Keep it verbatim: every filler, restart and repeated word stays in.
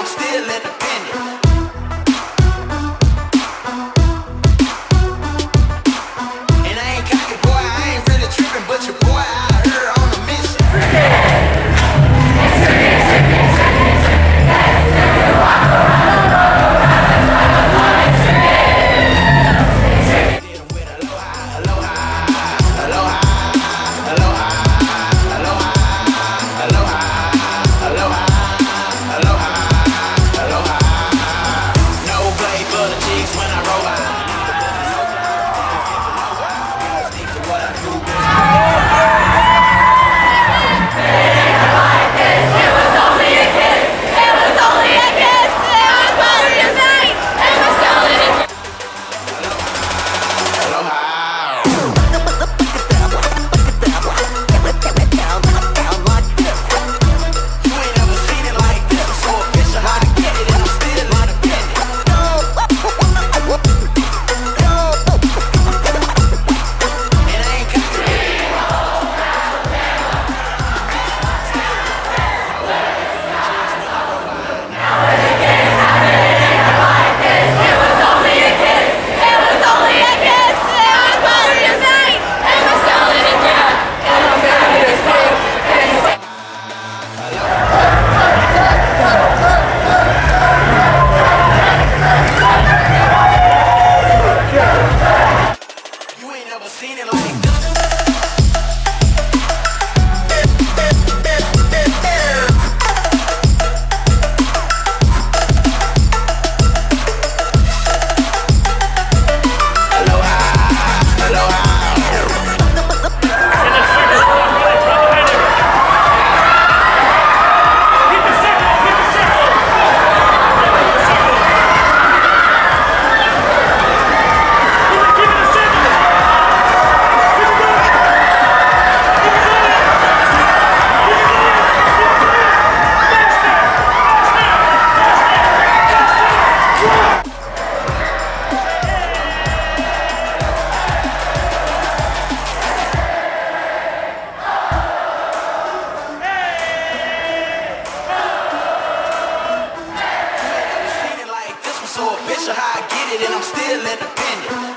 still independent. And I ain't cocky, boy, I ain't really tripping, but your boy out here on a mission. So official how I get it, and I'm still independent.